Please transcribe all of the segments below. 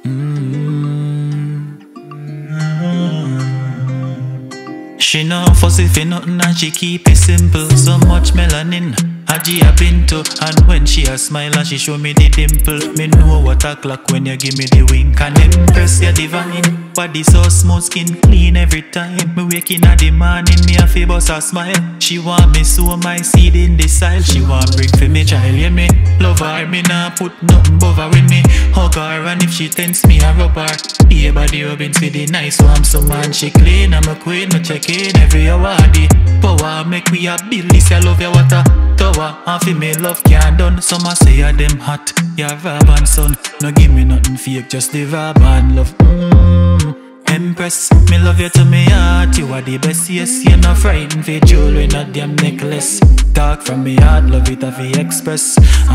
She no fussy for nothing and she keep it simple. So much melanin Haji a been to. And when she a smile and she show me the dimple, me know what a clock when you give me the wink. And Empress, you're divine. Body so smooth, skin clean every time. Me waking at the morning, me a fi bust a smile. She want me sow my seed in the soil. She want bring for me child, yeah me love her. Me nah put nothing bother with me. Hug her and if she tense me I rub her. Yeah, body rubbing for the nice warm man. She clean, I'm a queen, me check in every hour. The power make we a build this. I love your water tower. And for me love can't done. Some a say ya them hot, ya vibe and sun. No give me nothing fake, just the vibe and love. Empress, me love you to me heart. You are the best, yes, you're not frightened for jewelry, not damn necklace. Talk from me heart, love it of the express.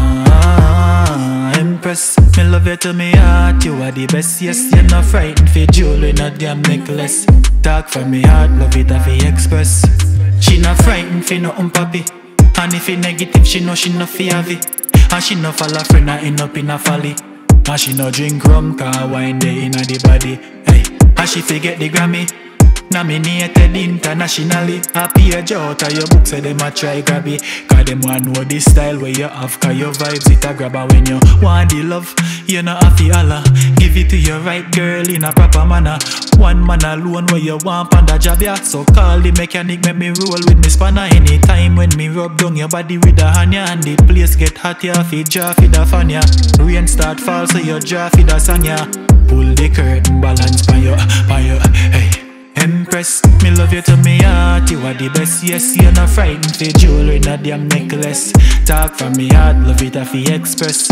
Empress, me love you to me heart. You are the best, yes, you're not frightened for jewelry, not damn necklace. Talk from me heart, love it of the express. She not frightened for nothing, papi. And if it negative, she know she not fi have it. And she no fall a friend, and end up in a folly. And she no drink rum, car wine day inna the body. Hey, and she forget the Grammy. Nominated internationally. Happy a out of your book, so them a try grab it. Cause them want know the style where you have. Cause your vibes it a grab. And when you want the love, you no have to holla. Give it to your right girl in a proper manner. One man alone where you want on the job, yeah. So call the mechanic, make me roll with me spanner. Anytime when me rub down your body with a hand, yeah. And the place get hot, yeah. Fi draw fi the fan, yeah. Rain start fall, so you draw fi the sun, yeah. Pull the curtain, balance pan you, hey. Empress, me love you to me heart. You are the best, yes, you're not frightened for jewelry, not damn necklace. Talk from me heart, love it of the express.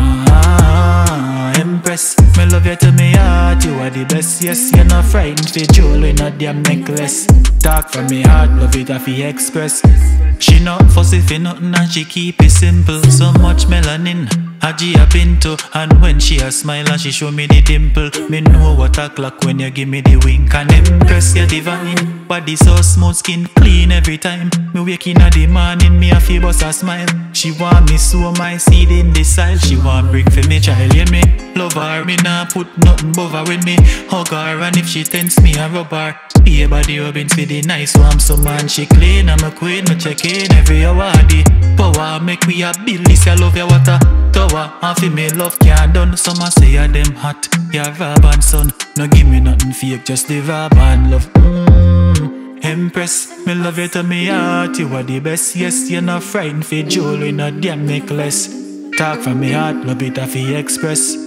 Empress, me love you to me heart. You are the best, yes, you're not frightened for jewelry, not damn necklace. Talk from me heart, love it of the express. She not fussy for nothing and she keep it simple. So much melanin Haji a been to. And when she a smile and she show me the dimple, me know what a clock when you give me the wink. And Empress, you're divine. Body so smooth, skin clean every time. Me waking at the morning, me a fi bust a smile. She want me sow my seed in the soil. She want bring for me child, yeah me love her. Me nah put nothing bother with me. Hug her and if she tense me I rub her. Yeah, body rubbing for the nice warm man. She clean, I'm a queen, me check in every hour. The power make we a build this. I love your water tower. And for me love can't done. Some a say ya them hot, ya vibe and sun. No give me nothing fake, just the vibe and love. Empress, me love you to me heart. You are the best, yes, you're not frightened for jewelry, not damn necklace. Talk from me heart, love it of the express.